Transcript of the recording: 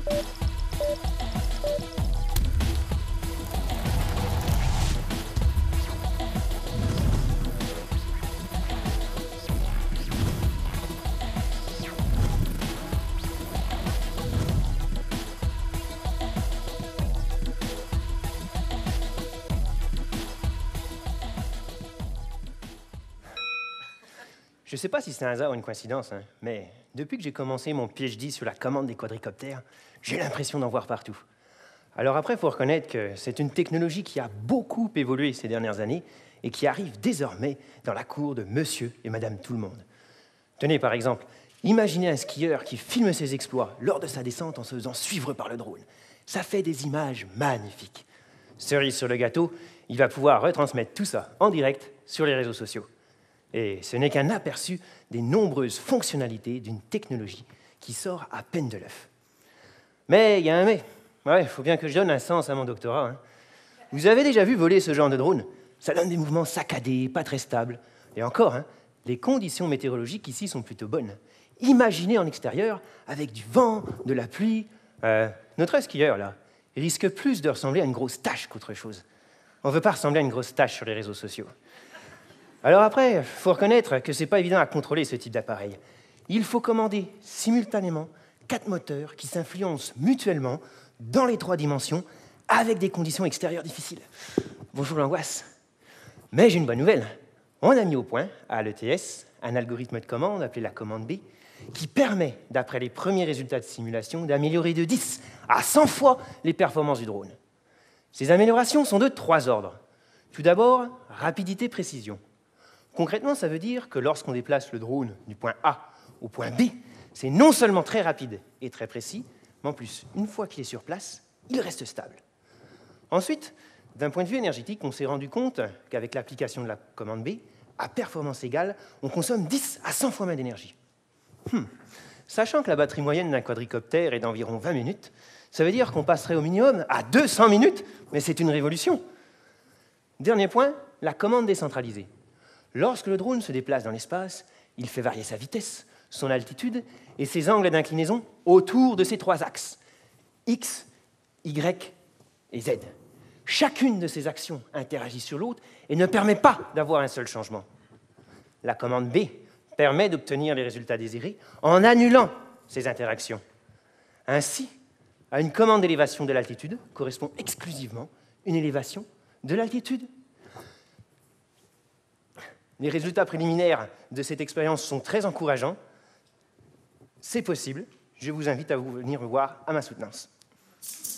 Je ne sais pas si c'est un hasard ou une coïncidence, hein, mais depuis que j'ai commencé mon PhD sur la commande des quadricoptères, j'ai l'impression d'en voir partout. Alors après, il faut reconnaître que c'est une technologie qui a beaucoup évolué ces dernières années et qui arrive désormais dans la cour de monsieur et madame tout le monde. Tenez, par exemple, imaginez un skieur qui filme ses exploits lors de sa descente en se faisant suivre par le drone. Ça fait des images magnifiques. Cerise sur le gâteau, il va pouvoir retransmettre tout ça en direct sur les réseaux sociaux. Et ce n'est qu'un aperçu des nombreuses fonctionnalités d'une technologie qui sort à peine de l'œuf. Mais il y a un mais. Ouais, il faut bien que je donne un sens à mon doctorat. Hein. Vous avez déjà vu voler ce genre de drone? Ça donne des mouvements saccadés, pas très stables. Et encore, hein, les conditions météorologiques ici sont plutôt bonnes. Imaginez en extérieur, avec du vent, de la pluie. Notre skieur, là, il risque plus de ressembler à une grosse tache qu'autre chose. On ne veut pas ressembler à une grosse tache sur les réseaux sociaux. Alors après, il faut reconnaître que ce n'est pas évident à contrôler ce type d'appareil. Il faut commander simultanément 4 moteurs qui s'influencent mutuellement dans les 3 dimensions avec des conditions extérieures difficiles. Bonjour l'angoisse. Mais j'ai une bonne nouvelle. On a mis au point, à l'ETS, un algorithme de commande appelé la commande B qui permet, d'après les premiers résultats de simulation, d'améliorer de 10 à 100 fois les performances du drone. Ces améliorations sont de 3 ordres. Tout d'abord, rapidité-précision. Concrètement, ça veut dire que lorsqu'on déplace le drone du point A au point B, c'est non seulement très rapide et très précis, mais en plus, une fois qu'il est sur place, il reste stable. Ensuite, d'un point de vue énergétique, on s'est rendu compte qu'avec l'application de la commande B, à performance égale, on consomme 10 à 100 fois moins d'énergie. Sachant que la batterie moyenne d'un quadricoptère est d'environ 20 minutes, ça veut dire qu'on passerait au minimum à 200 minutes, mais c'est une révolution. Dernier point, la commande décentralisée. Lorsque le drone se déplace dans l'espace, il fait varier sa vitesse, son altitude et ses angles d'inclinaison autour de ces 3 axes, X, Y et Z. Chacune de ces actions interagit sur l'autre et ne permet pas d'avoir un seul changement. La commande B permet d'obtenir les résultats désirés en annulant ces interactions. Ainsi, à une commande d'élévation de l'altitude correspond exclusivement une élévation de l'altitude. Les résultats préliminaires de cette expérience sont très encourageants. C'est possible. Je vous invite à venir me voir à ma soutenance.